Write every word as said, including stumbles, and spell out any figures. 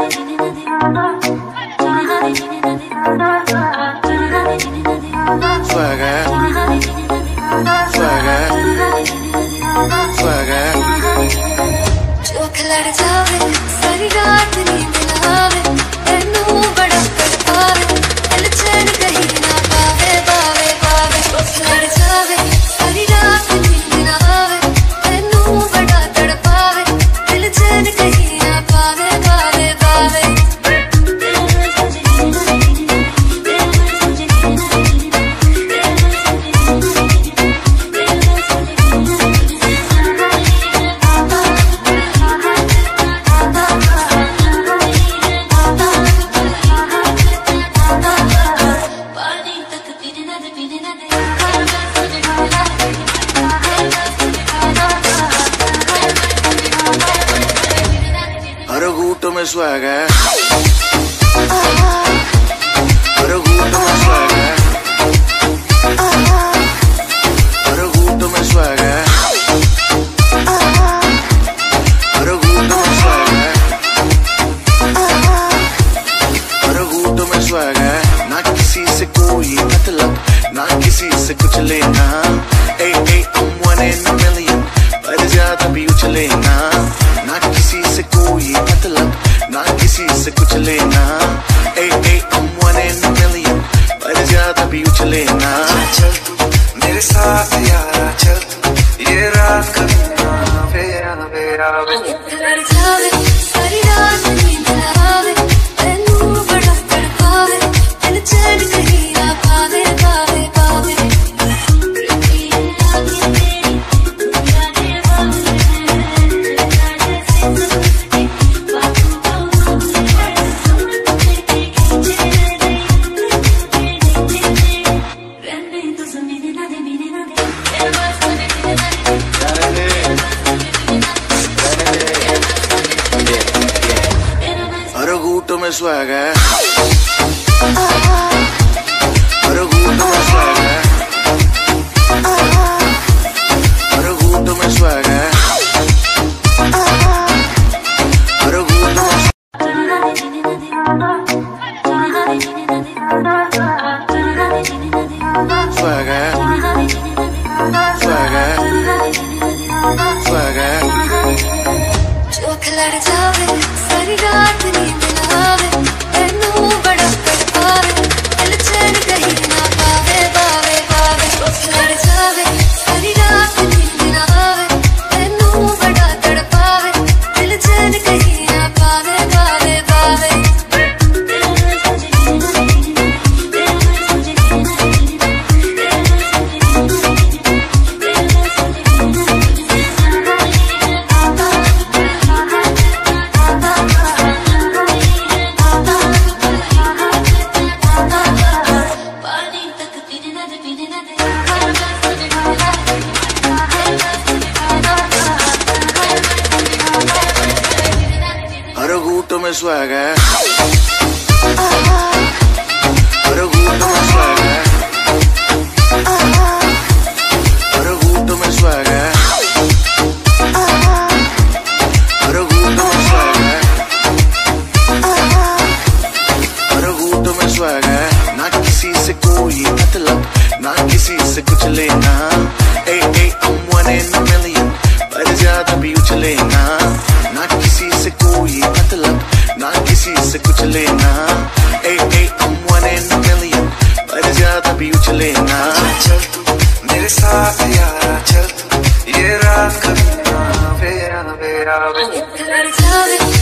Swagger, swagger, swagger. जो खिलड़ जावे सारी रात नींद ना आवे, तेनू बड़ा तड़पावे, दिल चैन कहीं ना पावे पावे पावे। जो खिलड़ जावे सारी रात नींद ना आवे, तेनू बड़ा तड़पावे, दिल चैन कहीं ना पावे पावे पावे। हर घूंट में swagger, हर घूंट में swagger, हर घूंट में swagger, हर घूंट में swagger, हर घूंट में swagger। ना किसी से कोई मतलब, ना किसी से कुछ लेना। ए ए I'm one in a million, पर ज्यादा भी उछले ना। ना किसी से कोई मतलब, ना किसी से कुछ लेना। ए ए I'm one in a million, पर ज्यादा भी उछले ना। चल तू मेरे साथ यारा, चल तू ये रात कभी ना आवे आवे आवे। खिलड़ जावे सारी रात नींद ना आवे, तेनू बड़ा तड़पावे, दिल चैन कहीं ना पावे पावे पावे। हर घूंट में swagger, हर घूंट में swagger, हर घूंट में swagger, हर घूंट में swagger, swagger, swagger. जो खिलड़ जावे सारी रात नींद ना आवे, तेनू बड़ा तड़पावे, दिल चैन कहीं ना पावे पावे पावे। जो खिलड़ जावे सारी रात नींद ना आवे, तेनू बड़ा तड़पावे, दिल चैन कहीं ना पावे पावे पावे। हर घूंट में swagger, हर घूंट में swagger, हर घूंट में swagger, हर घूंट में swagger, हर घूंट में swagger। ना किसी से कोई मतलब, ना किसी से कुछ लेना। ए ए I'm one in a million, पर ज्यादा भी उछले ना। ना किसी से कोई मतलब, ना किसी से कुछ लेना। ए ए I'm one in a million, पर ज्यादा भी उछले ना। चल तू मेरे साथ यारा, चल तू ये रात कभी ना आवे आवे आवे। खिलड़ जावे